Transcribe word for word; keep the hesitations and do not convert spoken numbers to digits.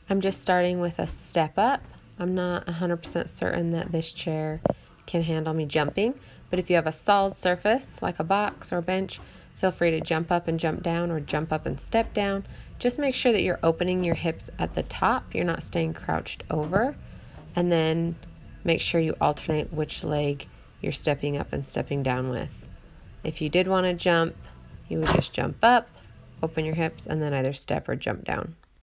I'm just starting with a step up. I'm not one hundred percent certain that this chair can handle me jumping, but if you have a solid surface like a box or a bench, feel free to jump up and jump down or jump up and step down. Just make sure that you're opening your hips at the top, you're not staying crouched over, and then make sure you alternate which leg you're stepping up and stepping down with. If you did want to jump, you would just jump up, open your hips, and then either step or jump down.